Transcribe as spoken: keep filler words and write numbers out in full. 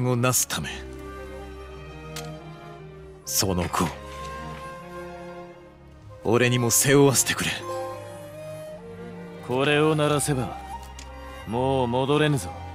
をなすため、その子俺にも背負わせてくれ。 これを鳴らせばもう戻れぬぞ。